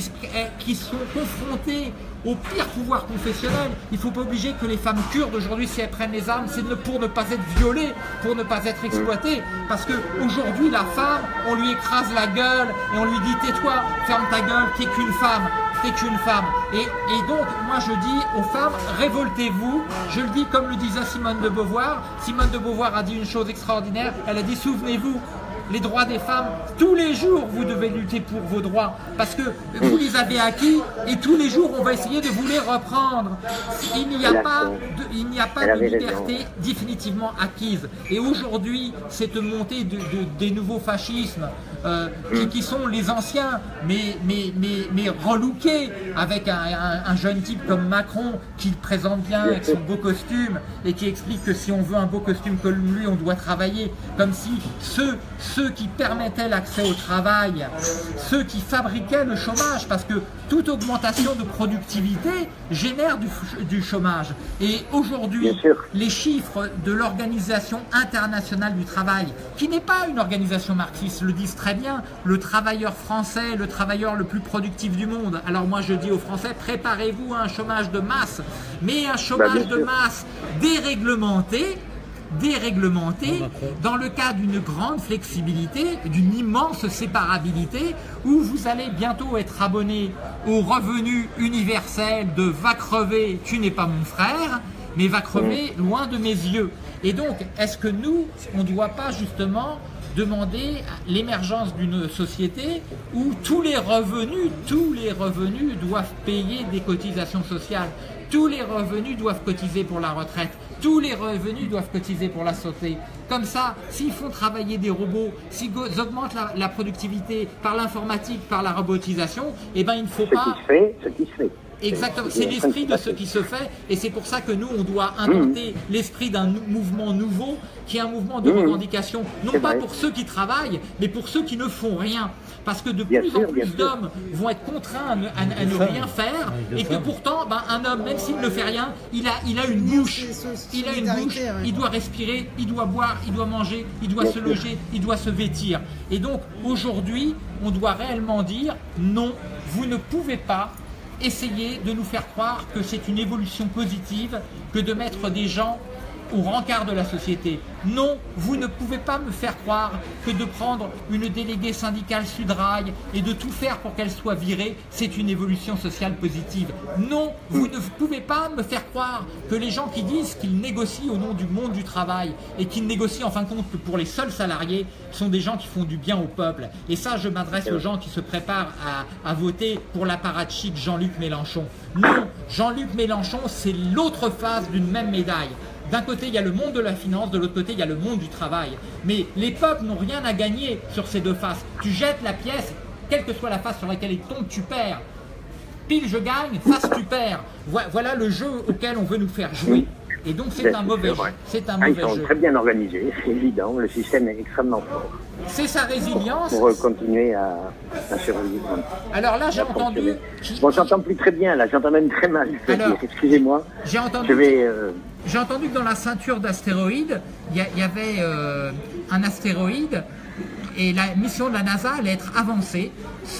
qui sont confrontées au pire pouvoir confessionnel. Il ne faut pas obliger que les femmes kurdes aujourd'hui, si elles prennent les armes, c'est pour ne pas être violées, pour ne pas être exploitées. Parce qu'aujourd'hui, la femme, on lui écrase la gueule et on lui dit tais-toi, ferme ta gueule, t'es qu'une femme. T'es qu'une femme. Et donc, moi je dis aux femmes, révoltez-vous. Je le dis comme le disait Simone de Beauvoir. Simone de Beauvoir a dit une chose extraordinaire. Elle a dit, souvenez-vous, les droits des femmes, tous les jours vous devez lutter pour vos droits parce que vous les avez acquis et tous les jours on va essayer de vous les reprendre. Il n'y a pas de liberté définitivement acquise. Et aujourd'hui, cette montée des nouveaux fascismes qui sont les anciens, mais relookés avec un jeune type comme Macron qui le présente bien avec son beau costume et qui explique que si on veut un beau costume comme lui, on doit travailler, comme si ceux qui permettaient l'accès au travail, ceux qui fabriquaient le chômage, parce que toute augmentation de productivité génère du chômage. Et aujourd'hui, les chiffres de l'Organisation internationale du travail, qui n'est pas une organisation marxiste, le disent très bien, le travailleur français, le travailleur le plus productif du monde. Alors moi je dis aux Français, préparez-vous à un chômage de masse, mais un chômage de masse déréglementé, dans le cas d'une grande flexibilité, d'une immense séparabilité, où vous allez bientôt être abonné au revenu universel de va crever, tu n'es pas mon frère, mais va crever loin de mes yeux. Et donc, est-ce que nous, on ne doit pas justement demander l'émergence d'une société où tous les revenus doivent payer des cotisations sociales, tous les revenus doivent cotiser pour la retraite, tous les revenus doivent cotiser pour la santé. Comme ça, s'ils font travailler des robots, s'ils augmentent la productivité par l'informatique, par la robotisation, eh ben il ne faut pas... Ce qui se fait. Exactement, c'est l'esprit de ce qui se fait et c'est pour ça que nous, on doit inventer l'esprit d'un mouvement nouveau qui est un mouvement de revendication, non pas pour ceux qui travaillent, mais pour ceux qui ne font rien. Parce que de plus en plus d'hommes vont être contraints à ne rien faire et que pourtant, un homme, même s'il ne fait rien, il a une bouche, il doit respirer, il doit boire, il doit manger, il doit se loger, il doit se vêtir. Et donc, aujourd'hui, on doit réellement dire non, vous ne pouvez pas essayer de nous faire croire que c'est une évolution positive que de mettre des gens au rencard de la société. Non, vous ne pouvez pas me faire croire que de prendre une déléguée syndicale Sudrail et de tout faire pour qu'elle soit virée, c'est une évolution sociale positive. Non, vous ne pouvez pas me faire croire que les gens qui disent qu'ils négocient au nom du monde du travail et qu'ils négocient en fin de compte que pour les seuls salariés sont des gens qui font du bien au peuple. Et ça, je m'adresse aux gens qui se préparent à voter pour l'apparatchik Jean-Luc Mélenchon. Non, Jean-Luc Mélenchon, c'est l'autre face d'une même médaille. D'un côté, il y a le monde de la finance, de l'autre côté, il y a le monde du travail. Mais les peuples n'ont rien à gagner sur ces deux faces. Tu jettes la pièce, quelle que soit la face sur laquelle il tombe, tu perds. Pile, je gagne, face, tu perds. Voilà le jeu auquel on veut nous faire jouer. Et donc, c'est un mauvais jeu. C'est un mauvais jeu. Ils sont très bien organisés, c'est évident. Le système est extrêmement fort. C'est sa résilience. Pour continuer à survivre. Alors là, j'ai entendu... Bon, j'entends plus très bien, là. J'entends même très mal. Excusez-moi. J'ai entendu que dans la ceinture d'astéroïdes, il y avait un astéroïde et la mission de la NASA allait être avancée.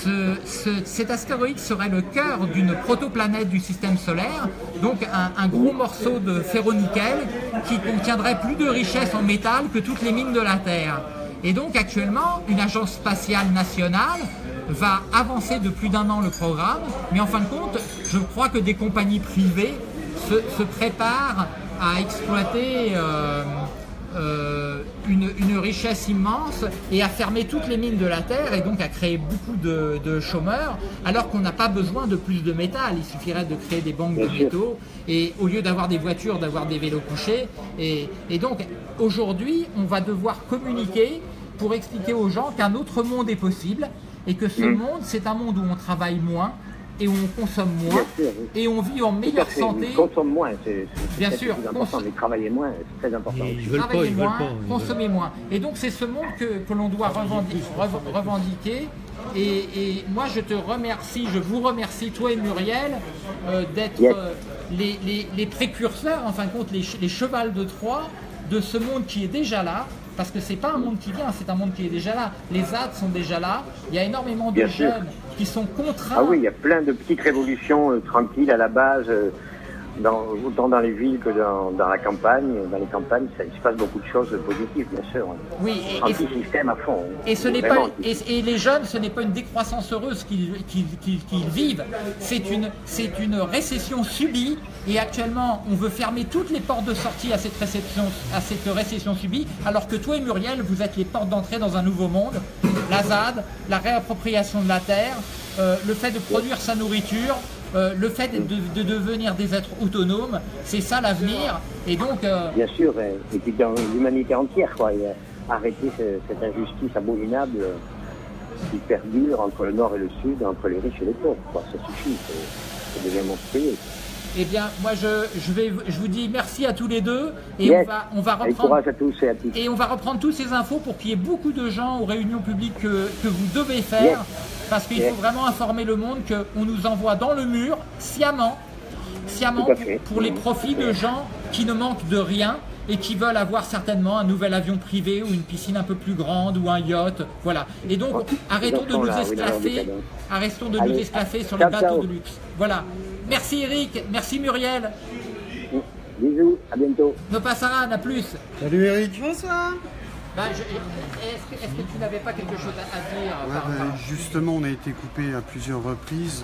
Cet astéroïde serait le cœur d'une protoplanète du système solaire, donc un gros morceau de ferro-nickel qui contiendrait plus de richesses en métal que toutes les mines de la Terre. Et donc actuellement, une agence spatiale nationale va avancer de plus d'1 an le programme, mais en fin de compte, je crois que des compagnies privées se préparent à exploiter une richesse immense et à fermer toutes les mines de la Terre et donc à créer beaucoup de chômeurs alors qu'on n'a pas besoin de plus de métal. Il suffirait de créer des banques de métaux et au lieu d'avoir des voitures, d'avoir des vélos couchés. Et donc aujourd'hui, on va devoir communiquer pour expliquer aux gens qu'un autre monde est possible et que ce monde, c'est un monde où on travaille moins, et où on consomme moins, et on vit en meilleure santé. On consomme moins, c'est important, mais travailler moins, c'est très important. Travailler moins, consommer moins. Et donc c'est ce monde que l'on doit revendiquer. Et moi je te remercie, je vous remercie, toi et Muriel, d'être les précurseurs, en fin de compte, les chevals de Troie de ce monde qui est déjà là. Parce que ce n'est pas un monde qui vient, c'est un monde qui est déjà là. Les ZAD sont déjà là. Il y a énormément de jeunes qui sont contraints. Ah oui, il y a plein de petites révolutions tranquilles à la base. autant dans les villes que dans la campagne. Dans les campagnes, il se passe beaucoup de choses positives, bien sûr. Oui, Anti-système à fond. Et ce n'est pas, et les jeunes, ce n'est pas une décroissance heureuse qu'ils vivent. C'est une récession subie. Et actuellement, on veut fermer toutes les portes de sortie à cette récession subie, alors que toi et Muriel, vous êtes les portes d'entrée dans un nouveau monde. La ZAD, la réappropriation de la terre, le fait de produire sa nourriture, le fait de devenir des êtres autonomes, c'est ça l'avenir. Et donc, bien sûr, et puis dans l'humanité entière, quoi. Et arrêter cette injustice abominable qui perdure entre le Nord et le Sud, entre les riches et les pauvres, quoi. Ça suffit, ça devient monstrueux. Eh bien, moi, je vous dis merci à tous les deux et on va reprendre. Courage à tous et à toutes. Et on va reprendre toutes ces infos pour qu'il y ait beaucoup de gens aux réunions publiques que vous devez faire, parce qu'il faut vraiment informer le monde qu'on nous envoie dans le mur sciemment pour les profits de gens qui ne manquent de rien et qui veulent avoir certainement un nouvel avion privé ou une piscine un peu plus grande ou un yacht. Voilà. Et donc, arrêtons de nous esclaffer sur les bateaux de luxe. Voilà. Merci Eric, merci Muriel. Bisous, à bientôt. Ne passera, à plus. Salut Eric. Bonsoir. Est-ce que tu n'avais pas quelque chose à dire Justement, on a été coupé à plusieurs reprises.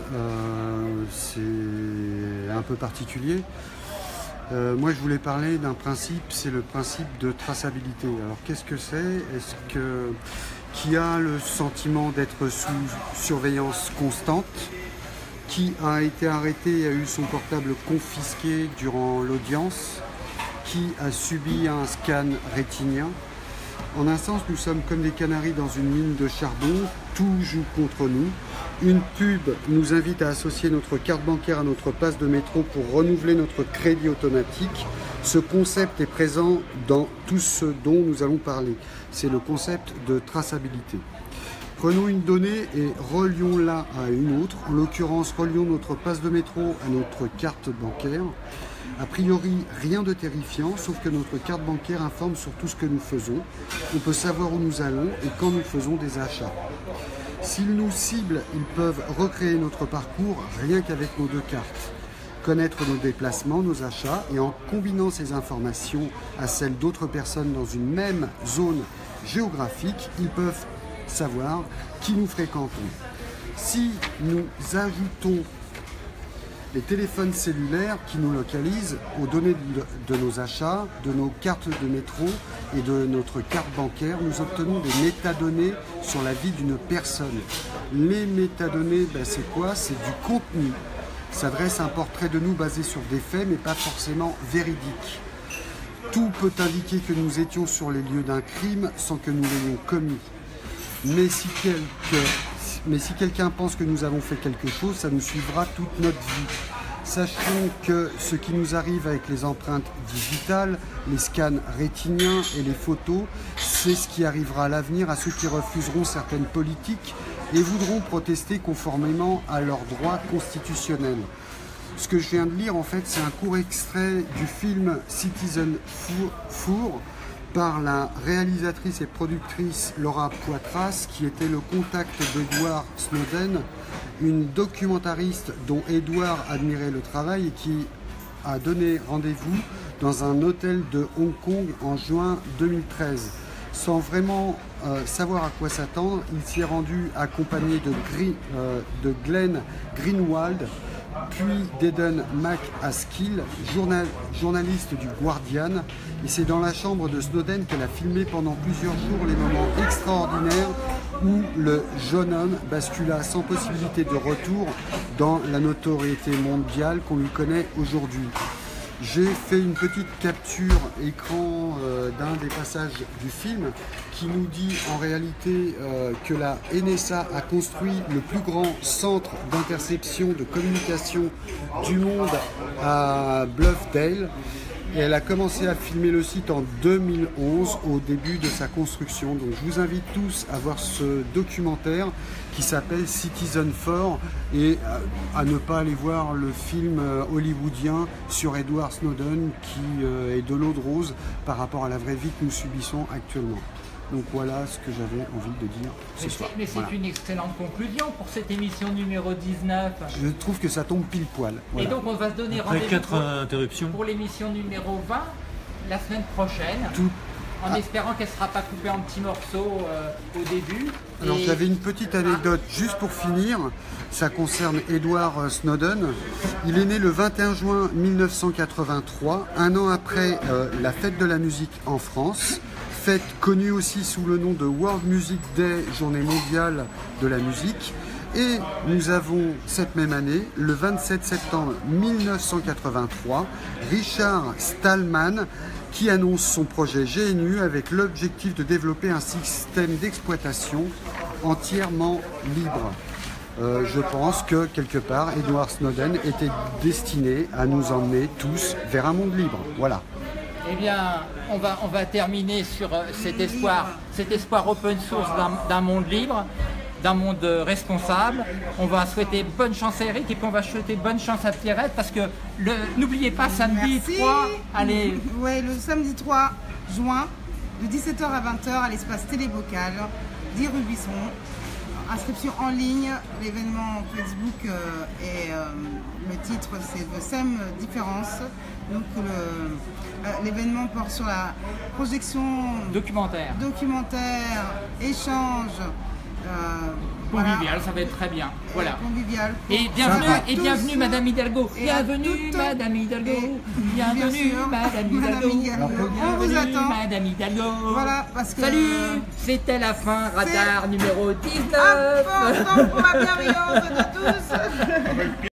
C'est un peu particulier. Moi, je voulais parler d'un principe, c'est le principe de traçabilité. Alors, qu'est-ce que c'est? Est-ce que qui a le sentiment d'être sous surveillance constante? Qui a été arrêté et a eu son portable confisqué durant l'audience? Qui a subi un scan rétinien? En un sens, nous sommes comme des canaris dans une mine de charbon, tout joue contre nous. Une pub nous invite à associer notre carte bancaire à notre passe de métro pour renouveler notre crédit automatique. Ce concept est présent dans tout ce dont nous allons parler. C'est le concept de traçabilité. Prenons une donnée et relions-la à une autre. En l'occurrence, relions notre passe de métro à notre carte bancaire. A priori, rien de terrifiant, sauf que notre carte bancaire informe sur tout ce que nous faisons. On peut savoir où nous allons et quand nous faisons des achats. S'ils nous ciblent, ils peuvent recréer notre parcours rien qu'avec nos deux cartes. Connaître nos déplacements, nos achats, et en combinant ces informations à celles d'autres personnes dans une même zone géographique, ils peuvent savoir qui nous fréquentons. Si nous ajoutons les téléphones cellulaires qui nous localisent aux données de nos achats, de nos cartes de métro et de notre carte bancaire, nous obtenons des métadonnées sur la vie d'une personne. Les métadonnées, c'est quoi? C'est du contenu. Ça dresse un portrait de nous basé sur des faits, mais pas forcément véridiques. Tout peut indiquer que nous étions sur les lieux d'un crime sans que nous l'ayons commis. Mais si quelqu'un pense que nous avons fait quelque chose, ça nous suivra toute notre vie. Sachons que ce qui nous arrive avec les empreintes digitales, les scans rétiniens et les photos, c'est ce qui arrivera à l'avenir à ceux qui refuseront certaines politiques et voudront protester conformément à leurs droits constitutionnels. Ce que je viens de lire, en fait, c'est un court extrait du film Citizen Four par la réalisatrice et productrice Laura Poitras, qui était le contact d'Edward Snowden, une documentariste dont Edward admirait le travail et qui a donné rendez-vous dans un hôtel de Hong Kong en juin 2013. Sans vraiment savoir à quoi s'attendre, il s'y est rendu accompagné de Glenn Greenwald, puis d'Eden McAskill, journaliste du Guardian. Et c'est dans la chambre de Snowden qu'elle a filmé pendant plusieurs jours les moments extraordinaires où le jeune homme bascula sans possibilité de retour dans la notoriété mondiale qu'on lui connaît aujourd'hui. J'ai fait une petite capture écran d'un des passages du film qui nous dit en réalité que la NSA a construit le plus grand centre d'interception de communication du monde à Bluffdale. Et elle a commencé à filmer le site en 2011, au début de sa construction. Donc je vous invite tous à voir ce documentaire qui s'appelle Citizen Four et à ne pas aller voir le film hollywoodien sur Edward Snowden qui est de l'eau de rose par rapport à la vraie vie que nous subissons actuellement. Donc voilà ce que j'avais envie de dire ce soir. Mais c'est Voilà. une excellente conclusion pour cette émission numéro 19. Je trouve que ça tombe pile poil. Voilà. Et donc on va se donner Après rendez-vous 4 interruptions. pour l'émission numéro 20 la semaine prochaine. Tout- En espérant qu'elle ne sera pas coupée en petits morceaux au début. Alors Et- j'avais une petite anecdote juste pour finir, ça concerne Edward Snowden. Il est né le 21 juin 1983, un an après la fête de la musique en France, fête connue aussi sous le nom de World Music Day, journée mondiale de la musique. Et nous avons cette même année, le 27 septembre 1983, Richard Stallman qui annonce son projet GNU avec l'objectif de développer un système d'exploitation entièrement libre. Je pense que quelque part, Edward Snowden était destiné à nous emmener tous vers un monde libre. Voilà. Eh bien, on va terminer sur cet espoir open source d'un monde libre, d'un monde responsable. On va souhaiter bonne chance à Eric et puis on va souhaiter bonne chance à Pierrette parce que n'oubliez pas samedi Merci. 3, allez, Ouais, le samedi 3 juin, de 17h à 20h à l'espace Télébocal, 10 rue Buisson. Inscription en ligne, l'événement Facebook et le titre c'est The Same Difference. Donc l'événement porte sur la projection documentaire, échange. convivial, ça va être très bien. Voilà. Convivial. Et bienvenue Madame Hidalgo. Bienvenue Madame Hidalgo. Bienvenue Madame Hidalgo. On vous attend. Madame Hidalgo. Voilà, parce que... Salut, c'était la fin, radar numéro 19. Important pour la bienveillance de tous.